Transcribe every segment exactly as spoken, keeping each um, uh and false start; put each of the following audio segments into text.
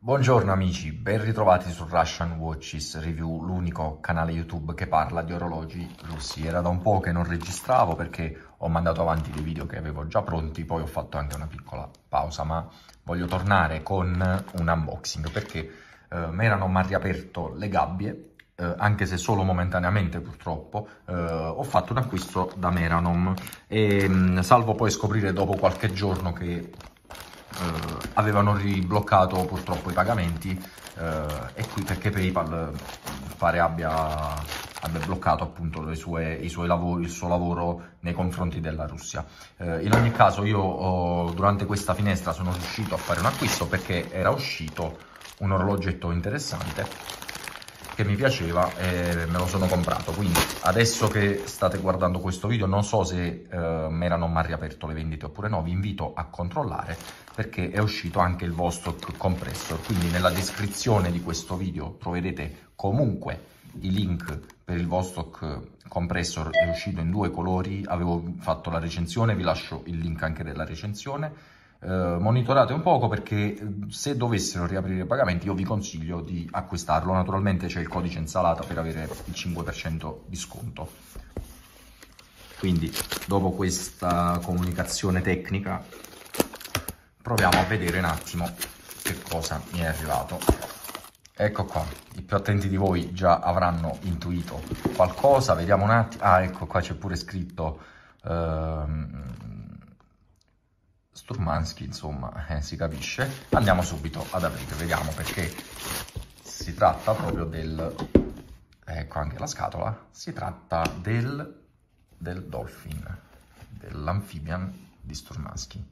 Buongiorno amici, ben ritrovati su Russian Watches Review, l'unico canale YouTube che parla di orologi russi. Era da un po' che non registravo perché ho mandato avanti dei video che avevo già pronti, poi ho fatto anche una piccola pausa, ma voglio tornare con un unboxing perché eh, Meranom mi ha riaperto le gabbie, eh, anche se solo momentaneamente purtroppo. eh, ho fatto un acquisto da Meranom e mh, salvo poi scoprire dopo qualche giorno che Uh, avevano ribloccato purtroppo i pagamenti uh, e qui perché PayPal uh, pare abbia, abbia bloccato appunto le sue, i suoi lavori, il suo lavoro nei confronti della Russia. Uh, in ogni caso io oh, durante questa finestra sono riuscito a fare un acquisto perché era uscito un orologetto interessante che mi piaceva e me lo sono comprato. Quindi adesso che state guardando questo video, non so se eh, Meranom mi ha riaperto le vendite oppure no, vi invito a controllare perché è uscito anche il Vostok Compressor. Quindi nella descrizione di questo video troverete comunque i link per il Vostok Compressor, è uscito in due colori, avevo fatto la recensione, vi lascio il link anche della recensione. Uh, monitorate un poco perché se dovessero riaprire i pagamenti io vi consiglio di acquistarlo. Naturalmente c'è il codice insalata per avere il cinque per cento di sconto. Quindi dopo questa comunicazione tecnica proviamo a vedere un attimo che cosa mi è arrivato. Ecco qua, i più attenti di voi già avranno intuito qualcosa, vediamo un attimo. Ah, ecco qua c'è pure scritto uh, Sturmansky, insomma, eh, si capisce. Andiamo subito ad aprire, vediamo perché si tratta proprio del... Ecco anche la scatola. Si tratta del, del Dolphin, dell'Amphibian di Sturmansky.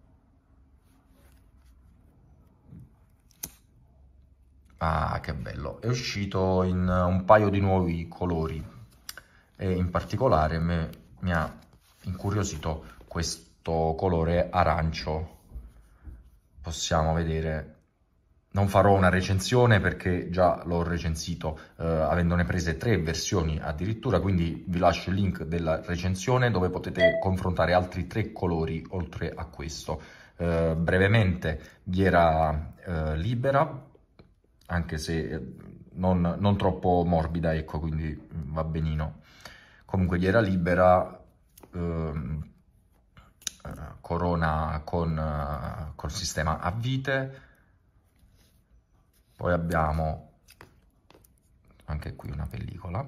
Ah, che bello. È uscito in un paio di nuovi colori e in particolare me, mi ha incuriosito questo colore arancio. Possiamo vedere, non farò una recensione perché già l'ho recensito eh, avendone prese tre versioni addirittura, quindi vi lascio il link della recensione dove potete confrontare altri tre colori oltre a questo. Eh, brevemente ghiera eh, libera, anche se non, non troppo morbida, ecco, quindi va benino. Comunque ghiera libera, eh, corona con, uh, col sistema a vite. Poi abbiamo anche qui una pellicola,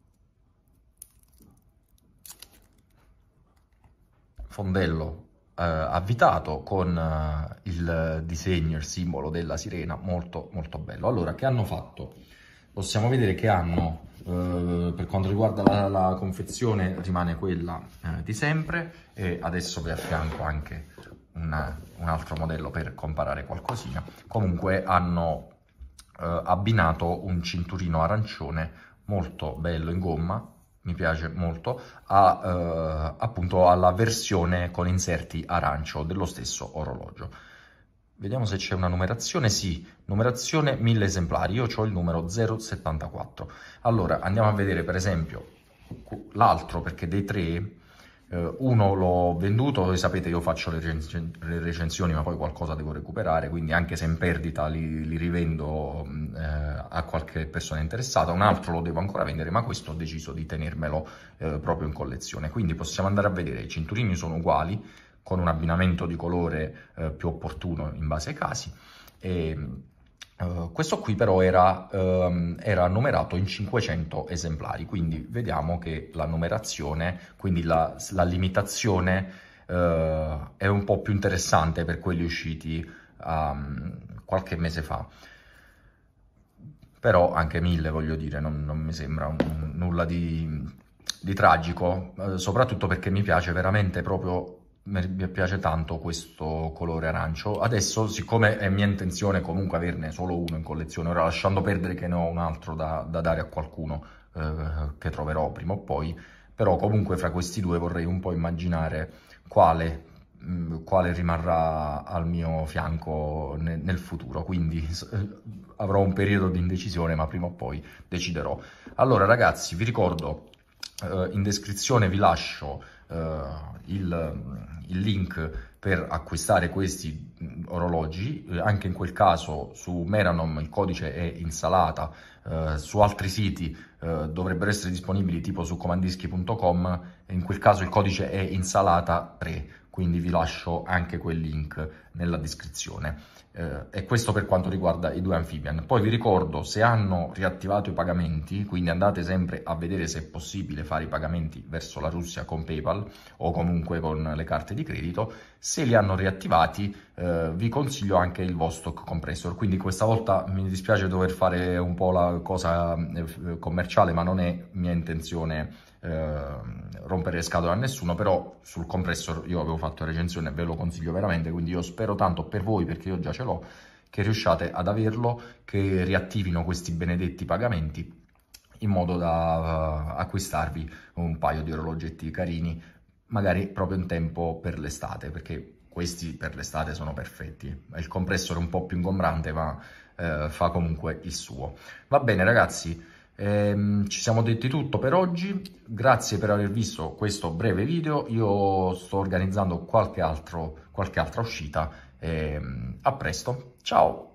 fondello uh, avvitato con uh, il disegno, il simbolo della sirena, molto molto bello. Allora, che hanno fatto? Possiamo vedere che hanno, eh, per quanto riguarda la, la confezione, rimane quella eh, di sempre, e adesso vi affianco anche una, un altro modello per comparare qualcosina. Comunque hanno eh, abbinato un cinturino arancione molto bello in gomma, mi piace molto, a, eh, appunto alla versione con inserti arancio dello stesso orologio. Vediamo se c'è una numerazione. Sì, numerazione mille esemplari, io ho il numero zero settantaquattro. Allora, andiamo a vedere per esempio l'altro, perché dei tre, eh, uno l'ho venduto, voi sapete io faccio le, recens le recensioni ma poi qualcosa devo recuperare, quindi anche se in perdita li, li rivendo eh, a qualche persona interessata. Un altro lo devo ancora vendere, ma questo ho deciso di tenermelo eh, proprio in collezione. Quindi possiamo andare a vedere, i cinturini sono uguali, con un abbinamento di colore eh, più opportuno in base ai casi. E, uh, questo qui però era, um, era numerato in cinquecento esemplari, quindi vediamo che la numerazione, quindi la, la limitazione uh, è un po' più interessante per quelli usciti um, qualche mese fa. Però anche mille, voglio dire, non, non mi sembra un, un, nulla di, di tragico, uh, soprattutto perché mi piace veramente proprio... Mi piace tanto questo colore arancio. Adesso, siccome è mia intenzione comunque averne solo uno in collezione, ora lasciando perdere che ne ho un altro da, da dare a qualcuno eh, che troverò prima o poi, però comunque fra questi due vorrei un po' immaginare quale, mh, quale rimarrà al mio fianco ne, nel futuro, quindi eh, avrò un periodo di indecisione, ma prima o poi deciderò. Allora ragazzi, vi ricordo, eh, in descrizione vi lascio Uh, il, il link per acquistare questi orologi. Eh, anche in quel caso su Meranom il codice è Insalata, eh, su altri siti eh, dovrebbero essere disponibili tipo su comandischi punto com, in quel caso il codice è Insalata tre, quindi vi lascio anche quel link nella descrizione. Eh, e questo per quanto riguarda i due Amphibian. Poi vi ricordo, se hanno riattivato i pagamenti, quindi andate sempre a vedere se è possibile fare i pagamenti verso la Russia con PayPal o comunque con le carte di credito. Se li hanno riattivati, eh, vi consiglio anche il Vostok Compressor. Quindi questa volta mi dispiace dover fare un po' la cosa eh, commerciale, ma non è mia intenzione eh, rompere le scatole a nessuno. Però sul compressor io avevo fatto la recensione e ve lo consiglio veramente, quindi io spero tanto per voi, perché io già ce l'ho, che riusciate ad averlo, che riattivino questi benedetti pagamenti in modo da uh, acquistarvi un paio di orologetti carini, magari proprio in tempo per l'estate, perché questi per l'estate sono perfetti. Il compressore è un po' più ingombrante, ma eh, fa comunque il suo. Va bene ragazzi, ehm, ci siamo detti tutto per oggi. Grazie per aver visto questo breve video. Io sto organizzando qualche altro, qualche altra uscita. Ehm, a presto, ciao!